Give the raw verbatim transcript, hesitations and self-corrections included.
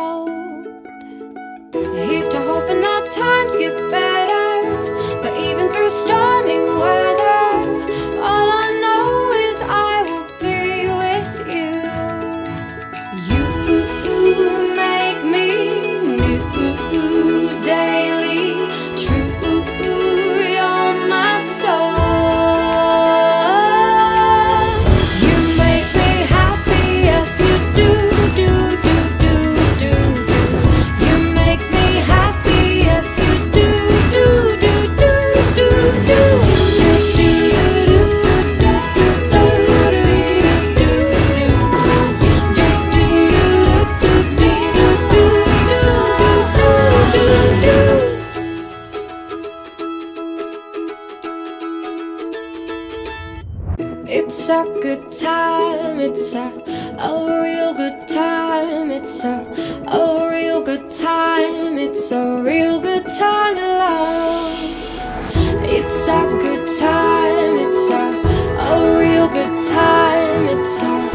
cold. Here's to hoping that times get better, but even through stormy weather, all I know is I will be with you. You make me new daily, true, you're my soul. You make me happy, yes you do, do, do, do, do, do. You make me happy, yes you do, do, do, do, do, do. It's a good time, it's a, a real good time, it's a, a real good time, it's a real good time to love. It's a good time, it's a, a real good time, it's a